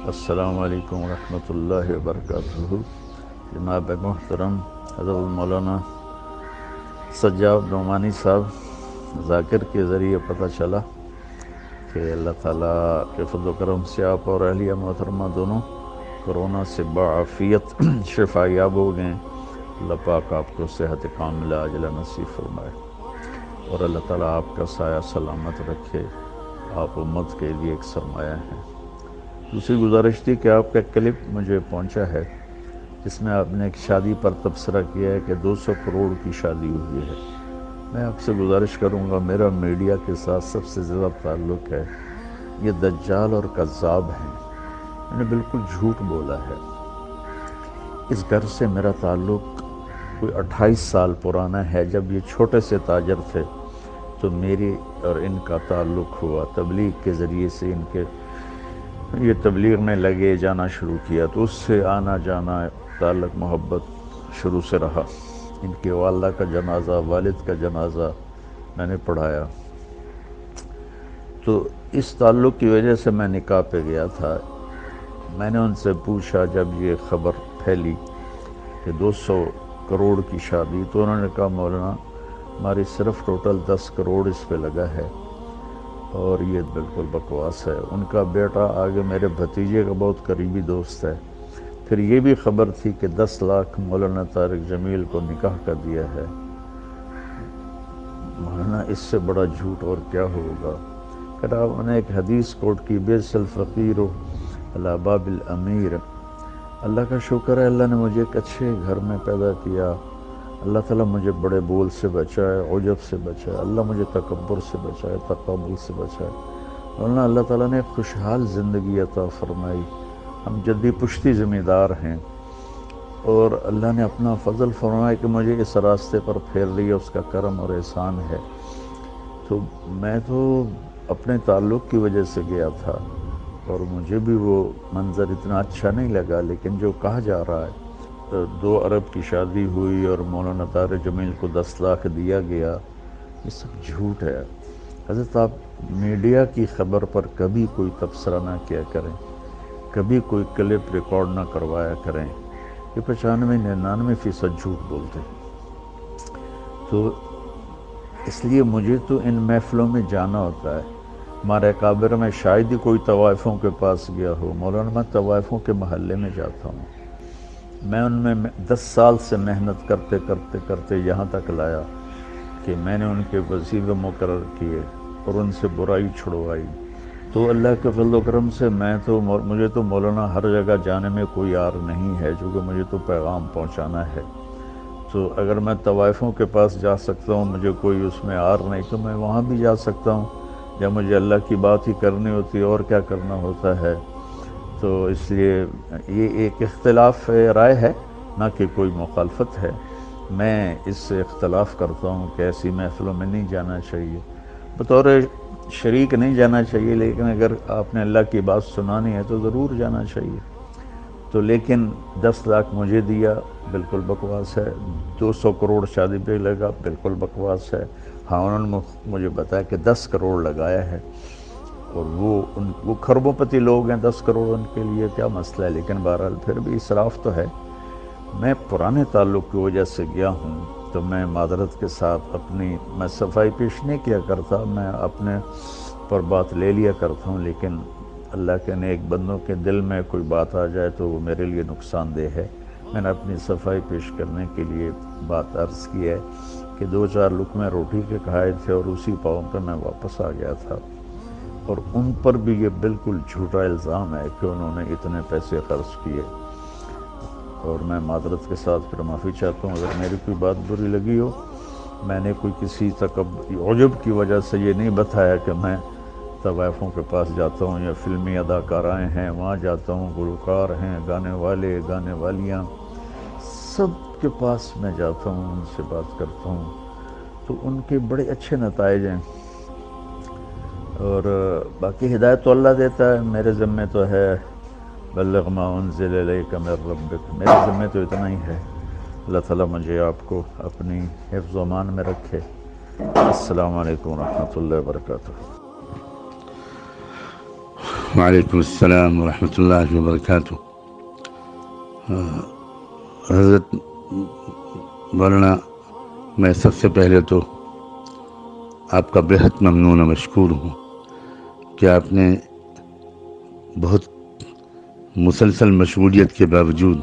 السلام علیکم ورحمۃ اللہ وبرکاتہ۔ جناب محترم حضرت مولانا سجاد نعمانی صاحب ذاکر کے ذریعے پتہ چلا کہ اللہ تعالیٰ کے فضل و کرم سے آپ اور اہلیہ محترمہ دونوں کرونا سے بعافیت شفا یاب ہو گئے۔ اللہ پاک آپ کو صحت کاملہ عاجلہ نصیب فرمائے اور اللہ تعالیٰ آپ کا سایہ سلامت رکھے۔ آپ امت کے لیے ایک سرمایہ ہیں۔ دوسری گزارش تھی کہ آپ کا کلپ مجھے پہنچا ہے جس میں آپ نے ایک شادی پر تبصرہ کیا ہے کہ 200 کروڑ کی شادی ہوئی ہے۔ میں آپ سے گزارش کروں گا، میرا میڈیا کے ساتھ سب سے زیادہ تعلق ہے، یہ دجال اور کذاب ہیں، میں نے بالکل جھوٹ بولا ہے۔ اس گھر سے میرا تعلق کوئی 28 سال پرانا ہے۔ جب یہ چھوٹے سے تاجر تھے تو میری اور ان کا تعلق ہوا، تبلیغ کے ذریعے سے ان کے یہ تبلیغ میں لگے، جانا شروع کیا تو اس سے آنا جانا تعلق محبت شروع سے رہا۔ ان کے والدہ کا جنازہ، والد کا جنازہ میں نے پڑھایا، تو اس تعلق کی وجہ سے میں نکاح پہ گیا تھا۔ میں نے ان سے پوچھا جب یہ خبر پھیلی کہ 200 کروڑ کی شادی، تو انہوں نے کہا مولانا ہماری صرف ٹوٹل 10 کروڑ اس پہ لگا ہے اور یہ بالکل بکواس ہے۔ ان کا بیٹا آگے میرے بھتیجے کا بہت قریبی دوست ہے۔ پھر یہ بھی خبر تھی کہ 10 لاکھ مولانا طارق جمیل کو نکاح کا دیا ہے۔ مولانا اس سے بڑا جھوٹ اور کیا ہوگا؟ کہ آپ نے ایک حدیث کوٹ کی، بیس الفقیر علی باب الامیر۔ اللہ کا شکر ہے، اللہ نے مجھے ایک اچھے گھر میں پیدا کیا۔ اللہ تعالیٰ مجھے بڑے بول سے بچائے، عجب سے بچائے، اللہ مجھے تکبر سے بچائے، تکبر سے بچائے۔ ورنہ اللہ تعالیٰ نے خوشحال زندگی عطا فرمائی۔ ہم جدی پشتی ذمہ دار ہیں اور اللہ نے اپنا فضل فرمایا کہ مجھے اس راستے پر پھیر لیا، اس کا کرم اور احسان ہے۔ تو میں تو اپنے تعلق کی وجہ سے گیا تھا اور مجھے بھی وہ منظر اتنا اچھا نہیں لگا، لیکن جو کہا جا رہا ہے 2 ارب کی شادی ہوئی اور مولانا طارق جمیل کو 10 لاکھ دیا گیا، یہ سب جھوٹ ہے۔ حضرت آپ میڈیا کی خبر پر کبھی کوئی تبصرہ نہ کیا کریں، کبھی کوئی کلپ ریکارڈ نہ کروایا کریں، یہ 95-99% جھوٹ بولتے ہیں۔ تو اس لیے مجھے تو ان محفلوں میں جانا ہوتا ہے۔ ہمارے اکابر میں شاید ہی کوئی طوائفوں کے پاس گیا ہو، مولانا میں طوائفوں کے محلے میں جاتا ہوں۔ میں ان میں 10 سال سے محنت کرتے کرتے کرتے یہاں تک لایا کہ میں نے ان کے وظیفے مقرر کیے اور ان سے برائی چھڑوائی۔ تو اللہ کے فضل و کرم سے مجھے تو مولانا ہر جگہ جانے میں کوئی عار نہیں ہے، چونکہ مجھے تو پیغام پہنچانا ہے۔ تو اگر میں طوائفوں کے پاس جا سکتا ہوں، مجھے کوئی اس میں عار نہیں، تو میں وہاں بھی جا سکتا ہوں جب مجھے اللہ کی بات ہی کرنی ہوتی ہے، اور کیا کرنا ہوتا ہے۔ تو اس لیے یہ ایک اختلاف رائے ہے، نہ کہ کوئی مخالفت ہے۔ میں اس سے اختلاف کرتا ہوں کہ ایسی محفلوں میں نہیں جانا چاہیے، بطور شریک نہیں جانا چاہیے، لیکن اگر آپ نے اللہ کی بات سنانی ہے تو ضرور جانا چاہیے۔ تو لیکن 10 لاکھ مجھے دیا، بالکل بکواس ہے۔ 200 کروڑ شادی پہ لگا، بالکل بکواس ہے۔ ہاں انہوں نے مجھے بتایا کہ 10 کروڑ لگایا ہے، اور وہ کھربوں پتی لوگ ہیں، 10 کروڑ ان کے لیے کیا مسئلہ ہے، لیکن بہرحال پھر بھی اسراف تو ہے۔ میں پرانے تعلق کی وجہ سے گیا ہوں، تو میں معذرت کے ساتھ میں صفائی پیش نہیں کیا کرتا، میں اپنے پر بات لے لیا کرتا ہوں، لیکن اللہ کے نیک بندوں کے دل میں کوئی بات آ جائے تو وہ میرے لیے نقصان دہ ہے۔ میں نے اپنی صفائی پیش کرنے کے لیے بات عرض کی ہے کہ 2-4 لقمے روٹی کے کھائے تھے اور اسی پاؤں پہ میں واپس آ گیا تھا، اور ان پر بھی یہ بالکل جھوٹا الزام ہے کہ انہوں نے اتنے پیسے خرچ کیے۔ اور میں معذرت کے ساتھ پھر معافی چاہتا ہوں اگر میری کوئی بات بری لگی ہو۔ میں نے کوئی کسی عجب کی وجہ سے یہ نہیں بتایا کہ میں طوائفوں کے پاس جاتا ہوں یا فلمی اداکارائیں ہیں وہاں جاتا ہوں، گلوکار ہیں، گانے والے، گانے والیاں، سب کے پاس میں جاتا ہوں، ان سے بات کرتا ہوں، تو ان کے بڑے اچھے نتائج ہیں۔ اور باقی ہدایت تو اللہ دیتا ہے، میرے ذمہ تو ہے بلغ ما انزل الیک من ربک، میرے ذمہ تو اتنا ہی ہے۔ اللہ تعالیٰ مجھے آپ کو اپنی حفظ و امان میں رکھے۔ السلام علیکم ورحمۃ اللہ وبرکاتہ۔ وعلیکم السلام ورحمۃ اللہ وبرکاتہ۔ حضرت مولانا، میں سب سے پہلے تو آپ کا بہت ممنون و مشکور ہوں کہ آپ نے بہت مسلسل مشغولیت کے باوجود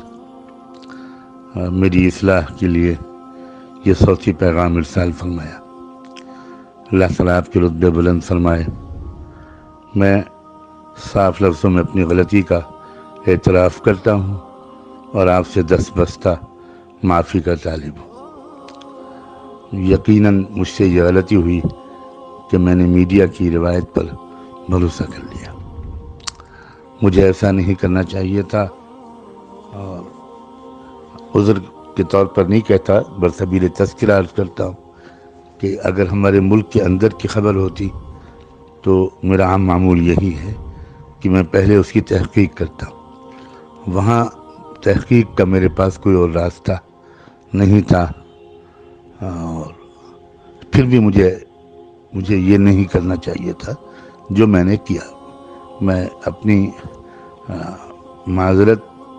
میری اصلاح کے لیے یہ صوتی پیغام ارسال فرمایا۔ اللہ تعالیٰ آپ کے رتبے بلند فرمائے۔ میں صاف لفظوں میں اپنی غلطی کا اعتراف کرتا ہوں اور آپ سے دست بستہ معافی کا طالب ہوں۔ یقیناً مجھ سے یہ غلطی ہوئی کہ میں نے میڈیا کی روایت پر بھروسہ کر لیا۔ مجھے ایسا نہیں کرنا چاہیے تھا، اور عذر کے طور پر نہیں کہتا، برصغیر تذکرہ عرض کرتا ہوں کہ اگر ہمارے ملک کے اندر کی خبر ہوتی تو میرا عام معمول یہی ہے کہ میں پہلے اس کی تحقیق کرتا ہوں۔ وہاں تحقیق کا میرے پاس کوئی اور راستہ نہیں تھا، اور پھر بھی مجھے یہ نہیں کرنا چاہیے تھا جو میں نے کیا۔ میں اپنی معذرت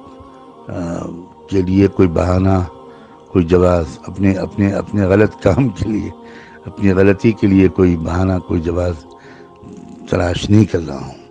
کے لیے کوئی بہانہ، کوئی جواز، اپنے غلط کام کے لیے، اپنی غلطی کے لیے کوئی بہانہ، کوئی جواز تلاش نہیں کر رہا ہوں۔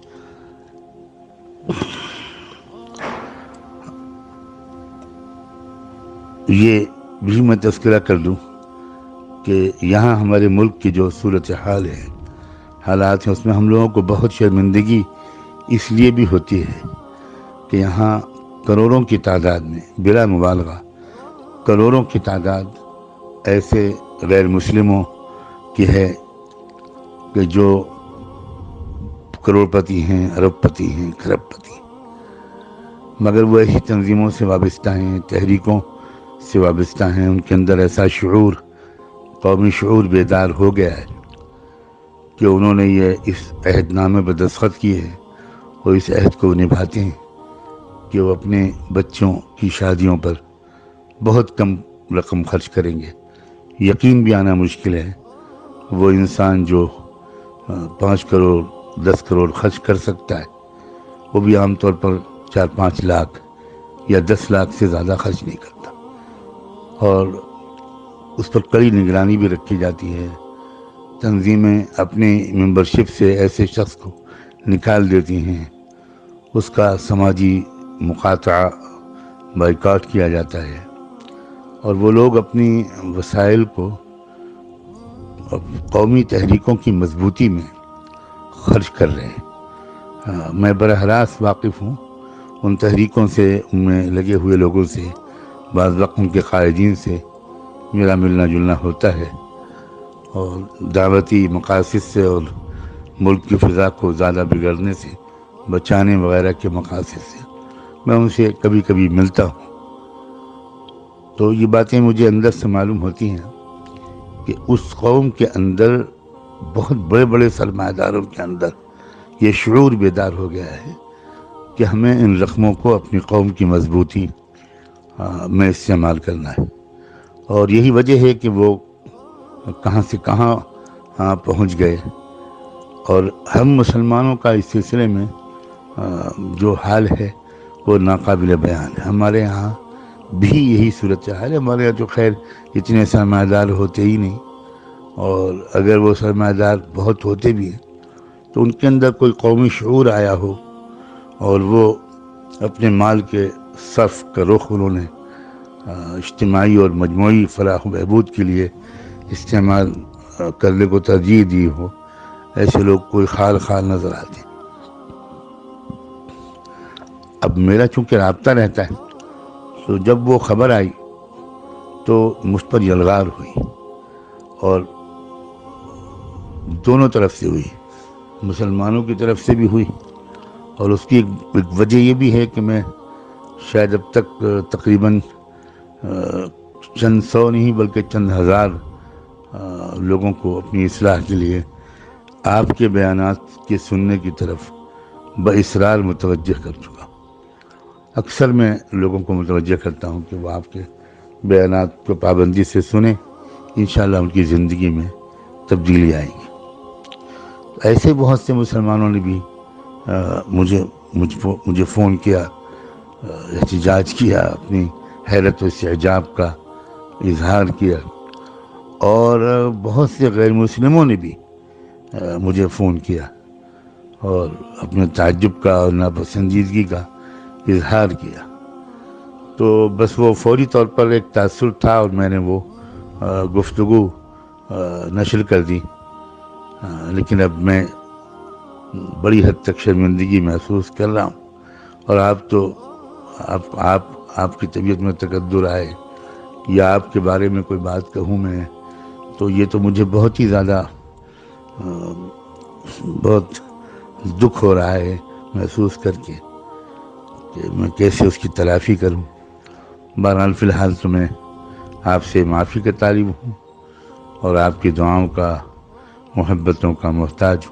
یہ بھی میں تذکرہ کر دوں کہ یہاں ہمارے ملک کی جو صورتحال ہے، حالات ہیں، اس میں ہم لوگوں کو بہت شرمندگی اس لیے بھی ہوتی ہے کہ یہاں کروڑوں کی تعداد میں، بلا مبالغہ کروڑوں کی تعداد ایسے غیر مسلموں کی ہے کہ جو کروڑ پتی ہیں، ارب پتی ہیں، کھرب پتی ہیں، مگر وہ ایسی تنظیموں سے وابستہ ہیں، تحریکوں سے وابستہ ہیں۔ ان کے اندر ایسا شعور، قومی شعور بیدار ہو گیا ہے کہ انہوں نے یہ اس عہد نامے پر دستخط کیے ہیں اور اس عہد کو نبھاتے ہیں کہ وہ اپنے بچوں کی شادیوں پر بہت کم رقم خرچ کریں گے۔ یقین بھی آنا مشکل ہے وہ انسان جو 5 کروڑ 10 کروڑ خرچ کر سکتا ہے، وہ بھی عام طور پر 4-5 لاکھ یا 10 لاکھ سے زیادہ خرچ نہیں کرتا، اور اس پر کڑی نگرانی بھی رکھی جاتی ہے۔ تنظیمیں اپنی ممبرشپ سے ایسے شخص کو نکال دیتی ہیں، اس کا سماجی مقاطعہ، بائیکاٹ کیا جاتا ہے، اور وہ لوگ اپنی وسائل کو قومی تحریکوں کی مضبوطی میں خرچ کر رہے ہیں۔ میں براہ راست واقف ہوں ان تحریکوں سے، ان میں لگے ہوئے لوگوں سے، بعض وقت ان کے قائدین سے میرا ملنا جلنا ہوتا ہے، اور دعوتی مقاصد سے اور ملک کی فضا کو زیادہ بگڑنے سے بچانے وغیرہ کے مقاصد سے میں ان سے کبھی کبھی ملتا ہوں۔ تو یہ باتیں مجھے اندر سے معلوم ہوتی ہیں کہ اس قوم کے اندر، بہت بڑے بڑے سرمایہ داروں کے اندر یہ شعور بیدار ہو گیا ہے کہ ہمیں ان رقموں کو اپنی قوم کی مضبوطی میں استعمال کرنا ہے، اور یہی وجہ ہے کہ وہ کہاں سے کہاں پہنچ گئے۔ اور ہم مسلمانوں کا اس سلسلے میں جو حال ہے وہ ناقابل بیان ہے۔ ہمارے ہاں بھی یہی صورتحال ہے۔ ہمارے یہاں جو خیر اتنے سرمایہ دار ہوتے ہی نہیں، اور اگر وہ سرمایہ دار بہت ہوتے بھی ہیں تو ان کے اندر کوئی قومی شعور آیا ہو اور وہ اپنے مال کے صرف کا رخ انہوں نے اجتماعی اور مجموعی فلاح و بہبود کے لیے استعمال کرنے کو ترجیح دی ہو، ایسے لوگ کوئی خال نظر آتے ہیں۔ اب میرا چونکہ رابطہ رہتا ہے، تو جب وہ خبر آئی تو مجھ پر یلغار ہوئی، اور دونوں طرف سے ہوئی، مسلمانوں کی طرف سے بھی ہوئی، اور اس کی ایک وجہ یہ بھی ہے کہ میں شاید اب تک تقریباً چند سو نہیں بلکہ چند ہزار لوگوں کو اپنی اصلاح کے لیے آپ کے بیانات کے سننے کی طرف باصرار متوجہ کر چکا۔ اکثر میں لوگوں کو متوجہ کرتا ہوں کہ وہ آپ کے بیانات کو پابندی سے سنیں، انشاءاللہ ان کی زندگی میں تبدیلی آئے گی۔ ایسے بہت سے مسلمانوں نے بھی مجھے فون کیا، احتجاج کیا، اپنی حیرت و استعجاب کا اظہار کیا، اور بہت سے غیر مسلموں نے بھی مجھے فون کیا اور اپنے تعجب کا اور ناپسندیدگی کا اظہار کیا. تو بس وہ فوری طور پر ایک تاثر تھا اور میں نے وہ گفتگو نشر کر دی. لیکن اب میں بڑی حد تک شرمندگی محسوس کر رہا ہوں، اور آپ کی طبیعت میں تقدر آئے یا آپ کے بارے میں کوئی بات کہوں میں تو یہ تو مجھے بہت ہی زیادہ بہت دکھ ہو رہا ہے محسوس کر کے کہ میں کیسے اس کی تلافی کروں. بہرحال فی الحال تو میں آپ سے معافی کا طالب ہوں اور آپ کی دعاؤں کا، محبتوں کا محتاج ہوں.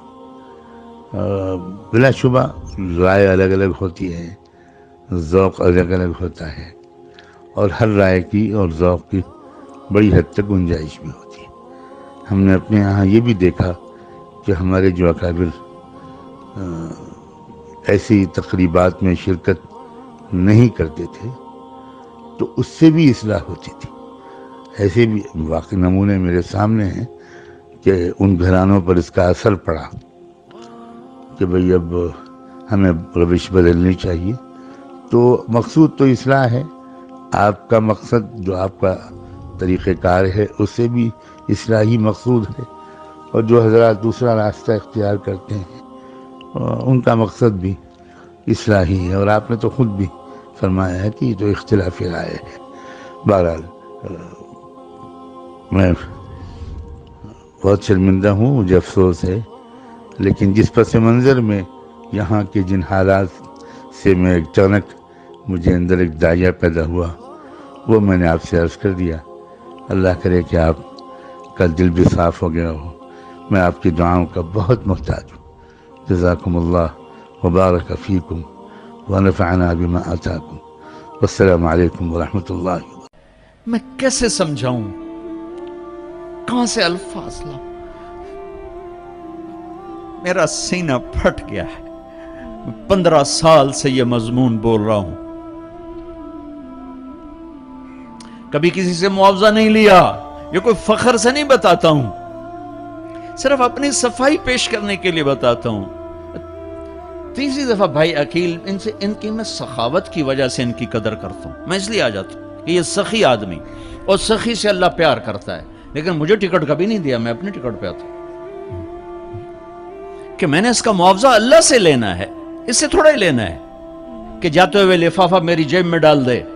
بلا شبہ رائے الگ الگ ہوتی ہے، ذوق الگ الگ ہوتا ہے، اور ہر رائے کی اور ذوق کی بڑی حد تک گنجائش بھی ہوتی ہے. ہم نے اپنے یہاں یہ بھی دیکھا کہ ہمارے جو اکابر ایسی تقریبات میں شرکت نہیں کرتے تھے تو اس سے بھی اصلاح ہوتی تھی. ایسے بھی واقعی نمونے میرے سامنے ہیں کہ ان گھرانوں پر اس کا اثر پڑا کہ بھئی اب ہمیں روش بدلنی چاہیے. تو مقصود تو اصلاح ہے، آپ کا مقصد جو آپ کا طریقہ کار ہے اس سے بھی اصلاحی مقصود ہے، اور جو حضرات دوسرا راستہ اختیار کرتے ہیں ان کا مقصد بھی اصلاحی ہے. اور آپ نے تو خود بھی فرمایا ہے کہ یہ تو اختلاف رائے ہے. بہرحال میں بہت شرمندہ ہوں، مجھے افسوس ہے، لیکن جس پس منظر میں یہاں کے جن حالات سے میں اچانک مجھے اندر ایک داعیہ پیدا ہوا وہ میں نے آپ سے عرض کر دیا. اللہ کرے کہ آپ کا دل بھی صاف ہو گیا ہو. میں آپ کی دعاؤں کا بہت محتاج ہوں. جزاکم اللہ وبارک فیکم ونفعنا بما آتاکم. والسلام علیکم ورحمۃ اللہ وبرکاتہ. میں کیسے سمجھاؤں، کہاں سے الفاظ لاؤں؟ میرا سینہ پھٹ گیا ہے. 15 سال سے یہ مضمون بول رہا ہوں، کبھی کسی سے معاوضہ نہیں لیا. یہ کوئی فخر سے نہیں بتاتا ہوں، صرف اپنی صفائی پیش کرنے کے لیے بتاتا ہوں. تیسری دفعہ بھائی عقیل ان کی میں سخاوت کی وجہ سے ان کی قدر کرتا ہوں. میں اس لیے آ جاتا ہوں کہ یہ سخی آدمی، اور سخی سے اللہ پیار کرتا ہے. لیکن مجھے ٹکٹ کبھی نہیں دیا، میں اپنے ٹکٹ پہ آتا ہوں کہ میں نے اس کا معاوضہ اللہ سے لینا ہے، اس سے تھوڑا ہی لینا ہے کہ جاتے ہوئے لفافہ میری جیب میں ڈال دے.